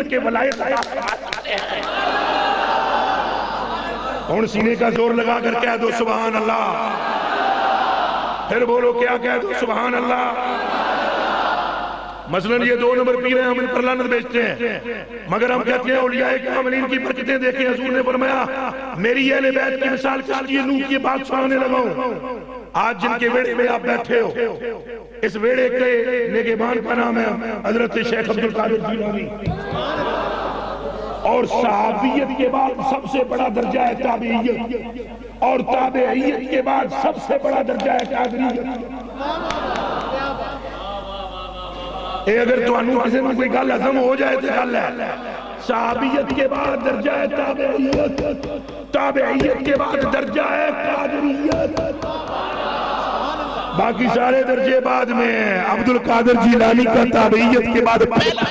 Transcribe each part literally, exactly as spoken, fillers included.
के वलायत कौन सीने का जोर लगा कर कह दो सुभान अल्लाह, फिर बोलो क्या कह दो सुभान अल्लाह। मसलन ये दो नंबर पीर हैं, हम इन पर लानत बेचते हैं, मगर हम कहते हैं औलियाए कामिलीन की बरकतें देखें। हुजूर ने फरमाया मेरी अहले बैत की मिसाल किसकी है, नूह की बात सुनाने लगा हूं। आज जिनके वेड़े में आप बैठे हो, इस वेड़े के निगहबान का नाम है हजरत शेख अब्दुल कादिर जीलानी, और सहाबियत के बाद सबसे बड़ा दर्जा है ताबेइयत, और ताबेइयत के बाद सबसे बड़ा दर्जा है कादरियत। ए अगर तुहानू किसी में कोई गल हजम हो जाए तो गल है, सहाबियत के बाद दर्जा है ताबेइयत, ताबेइयत के बाद दर्जा है कादरियत, बाकी सारे दर्जे बाद में है। अब्दुल कादिर जीलानी का ताबेइयत के बाद पहला।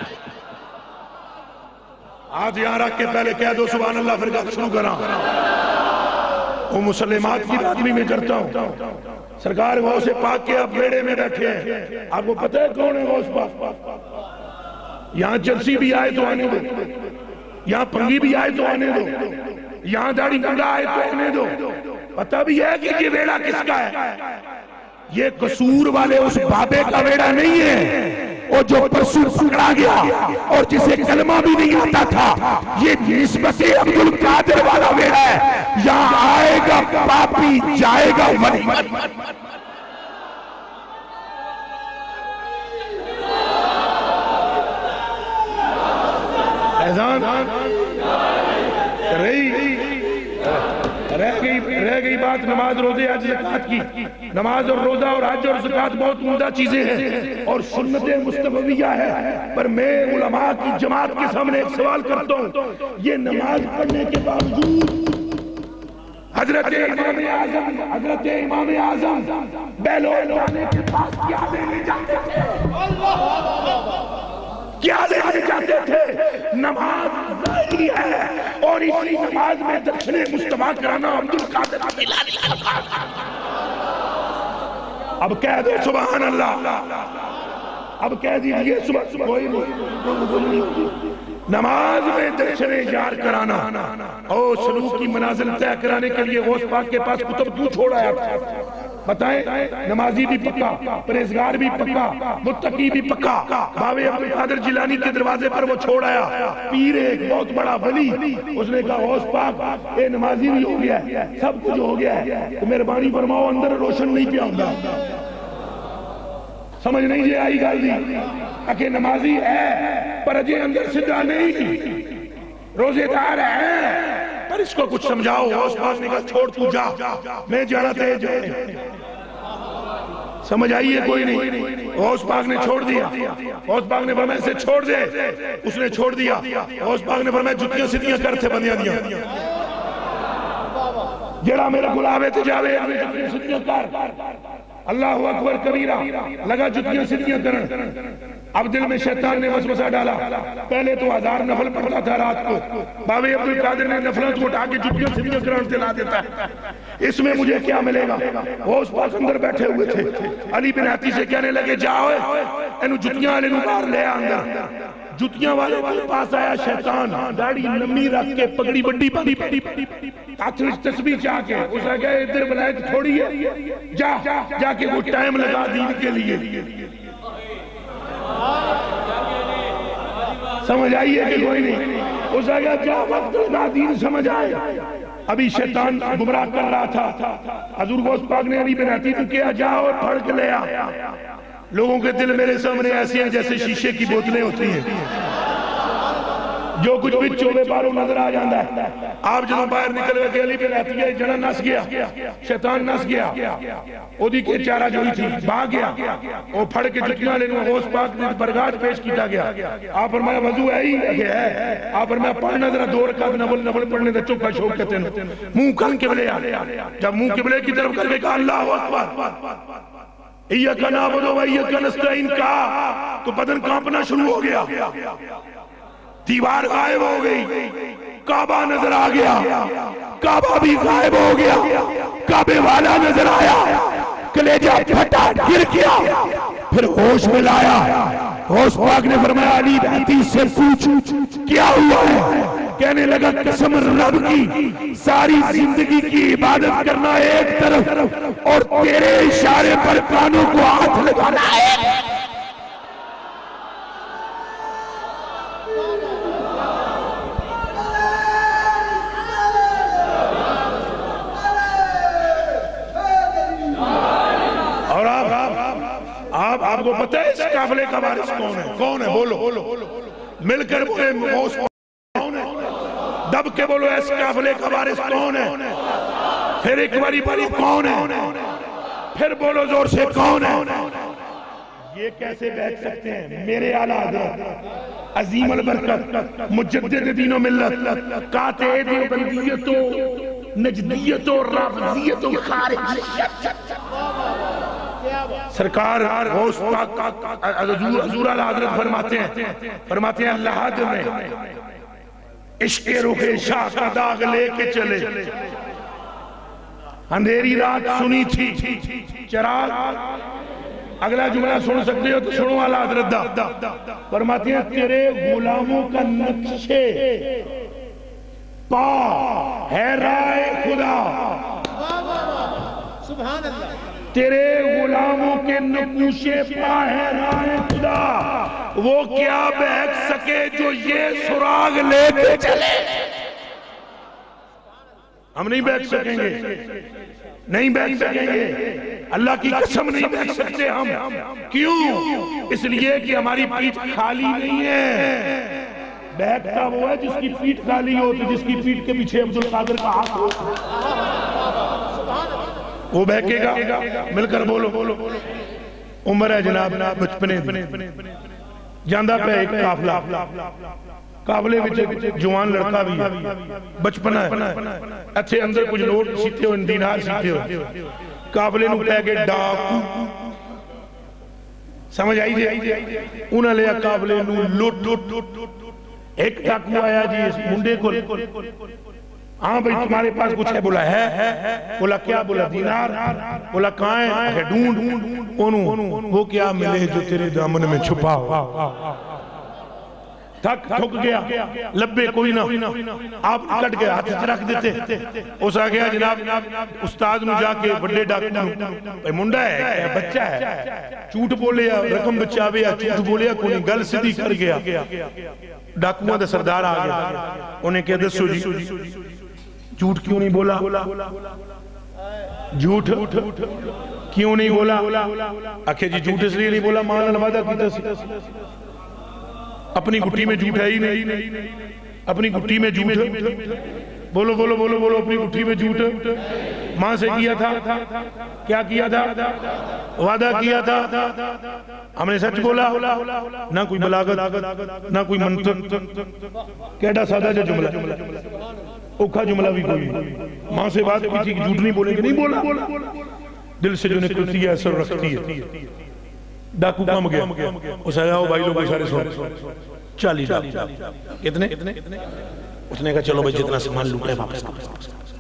आज यहाँ रख के पहले कह दो सुभान अल्लाह, फिर गल शुरू करा। वो मुसलमात की बात भी मैं करता हूँ। सरकार गौस से पाक के आप बेड़े में बैठे हैं, आपको पता है कौन है गौस पाक? यहाँ चर्सी भी आए तो आने दो, यहाँ पंगी भी आए तो आने दो, यहाँ दाढ़ी मुंडा आए तो आने दो। पता भी है कि ये वेड़ा किसका है? ये कसूर वाले उस बाबे का वेड़ा नहीं है, और जो परसों पकड़ा गया और जिसे कलमा भी नहीं आता था, ये निस्बते अब्दुल कादिर वाला वेड़ा है। यहाँ आएगा पापी, जाएगा वली। रही रह गई रह गई बात नमाज रोजे आज ज़कात की। नमाज और रोजा और हज और ज़कात बहुत उम्दा चीजें हैं और सुन्नते मुस्तफविया है, पर मैं उलमा की जमात के सामने एक सवाल करता हूँ। ये नमाज पढ़ने के बावजूद हजरत इमाम आजम हजरत इमाम आजम बैलोल जाने के पास क्या लेने जाते थे? क्या लेने जाते थे? नमाज जारी है, और इसी नमाज में दर्शने मुस्तफा कराना अब्दुल कादिर जीलानी का काम। अब कह दो सुभान अल्लाह, अब कह दीजिए सुबह कोई नहीं। नमाज में दर्शने यार कराना और सलूक की मनाजिल तय कराने के लिए गौस पाक के पास कुतुब क्यों छोड़ आया था? बताएं। नमाजी भी पक्का, परहेजगार भी पक्का, मुत्तकी भी पक्का, बाबे अब्दुल कादिर जिलानी के दरवाजे पर वो छोड़ आया। पीर एक बहुत बड़ा वली, उसने कहा गौस पाक ये नमाजी भी हो गया, सब कुछ हो गया है, तो मेहरबानी फरमाओ अंदर रोशन नहीं पिया होगा। समझ नहीं जे आई गल दी? आके नमाजी है पर अजय अंदर सीधा नहीं, रोजेदार है पर इसको कुछ समझाओ। गौस पाक ने कहा छोड़ तू जा, मैं जाना तेज है। समझ आई है कोई नहीं? गौस पाक ने छोड़ दिया। गौस पाक ने फरमाया इसे छोड़ दे, उसने छोड़ दिया। गौस पाक ने फरमाया जुतियां सीधियां कर थे बंदियां दियां, जेड़ा मेरा गुलाबे ते जावे जुतियां सीधियां कर। अल्लाह अकबर कबीरा, लगा जुतियां सीधियां करन। अब दिल में शैतान ने वसवसा डाला, पहले तो हजार नफल पढ़ता था रात को, बाबे अब्दुल कादिर ने नफलों को उठा के जुतियां सीधियां कराने दिला देता है, इसमें मुझे क्या मिलेगा? वो उस पास अंदर बैठे हुए थे। अली बिन हाती से कहने लगे जाओ इन्हू जुतियां वाले नू बाहर ले अंदर। जुतियां वाले के पास आया शैतान, दाढ़ी लंबी रख के, पगड़ी बड़ी बड़ी बड़ी हाथ में तस्बीह चाह के, उसने कहा इधर बनाए तो थोड़ी है, जा जाके वो टाइम लगा दीन के लिए। समझ आई है कि कोई नहीं? उसने कहा क्या वक्त लगा दीन समझ आए। अभी शैतान गुमराह कर रहा था। हजूर गौस पाक ने अली बिन हाती को किया जाओ फड़ के ले आ। लोगों के दिल मेरे सामने ऐसे हैं जैसे शीशे की बोतलें होती हैं, जो कुछ भी चोवे बारों नजर आ जाता है। आप जो बाहर निकल गए अली बिन हाती है, जना नस गया, शैतान नस गया, ओदी के चारा जोई थी, भाग गया, वो फड़ के जुतियां लेने गौस पाक ने बरगाह पेश किया गया। आप फरमाया वजू है ही है, आप फरमाया पढ़ना जरा दो रकात नफल नफल पढ़ने का चौका शौक कहते हैं। मुंह कान किबले आ, जब मुंह किबले की तरफ करके कहा अल्लाहु अकबर इय्याका नअबुदु व इय्याका नस्तईन का, तो बदन कांपना शुरू हो गया, दीवार गायब हो गई, काबा नजर आ गया, काबा भी गायब हो गया, काबे वाला नजर आया, कलेजा फटा गिर गया, फिर होश में लाया, गौस पाक ने फरमाया अली हदीस से पूछ क्या हुआ है? कहने लगा कसम रब की, सारी जिंदगी की इबादत करना एक तरफ और तेरे इशारे पर कानों को हाथ लगाना है। और आप आप आपको पता है इस काफिले का वारिस कौन है? कौन है? बोलो मिलकर बोले कौन है? दब के बोलो इस काफिले का वारिस कौन है? फिर एक बारी बोलो कौन है? फिर बोलो जोर से कौन है? ये कैसे बैठ सकते हैं? मेरे आला हज़रत अजीम अल बरकत मुजद्दिद दीन व मिल्लत काते देवबंदियत नजदियत और राफिजियत और खारिजियत सरकार गौस पाक हुजूर आला हज़रत फरमाते हैं फरमाते हैं अल्लाह में इश्क़ रुखे शाह का दाग लेके चले। अंधेरी रात सुनी थी चिराग। अगला जुमला सुन सकते हो तो सुनो आला हज़रत फरमाते हैं तेरे गुलामों का नक्शे पा है राय खुदा। सुभान अल्लाह। तेरे गुलामों के नक्शे पा है राय खुदा। वो क्या बहक सके जो ये सुराग लेके चले? हम नहीं बैठ सकेंगे, नहीं बैठ सकेंगे। अल्लाह की कसम नहीं बैठ सकते हम। क्यों? इसलिए कि हमारी पीठ खाली नहीं है। बैठता वो है जिसकी पीठ खाली हो, तो जिसकी पीठ के पीछे अब्दुल कादिर का हाथ हो वो बहकेगा। मिलकर बोलो बोलो उम्र है जनाब बचपने जांदा पे एक काफला काफले विच जवान लड़का भी है बचपना है अच्छे अंदर कुछ नोट सीते हो दीनार सीते हो काफले नूं कह के डाकू समझ आई जे उन्हें लिया काफले नूं लुट लुट एक डाकू आया जी इस मुंडे को हाँ भाई तुम्हारे पास कुछ है? बोला है, है। बोला क्या? बोला दीनार। बोला कहाँ है? ढूंढ ढूंढ वो क्या मिले जो तेरे दामन में छुपा हो। थक थक गया लब्बे कोई ना आप कट गया हाथ रख देते उस आ गया जनाब उस्ताद नु जाके बड़े डॉक्टर मुंडा है बच्चा है झूठ बोले रकम बचावे झूठ बोलिया कोई गल सीधी कर गया। डाकुओं का सरदार आ गया उन्हें क्या दसो जी झूठ क्यों नहीं बोला? झूठ क्यों नहीं बोला? आखे जी झूठ इसलिए नहीं बोला मान वादा किया अपनी गुट्टी में झूठ है ही नहीं। अपनी गुट्टी में झूठ बोलो बोलो बोलो बोलो अपनी गुट्ठी में झूठ मां से किया था। क्या किया था? वादा किया था। हमने सच बोला ना कोई बलागत ना कोई मंत्र केड़ा सादा जो जुमला औखा जुमला भी कोई मां से बात की थी झूठ नहीं बोलेंगे नहीं बोला दिल से जो निकलती है असर रखती है। डाकू कम गया उस आया भाई लोग सारे सुन चालीस कितने उसने कहा चलो भाई जितना सामान लूटा है वापस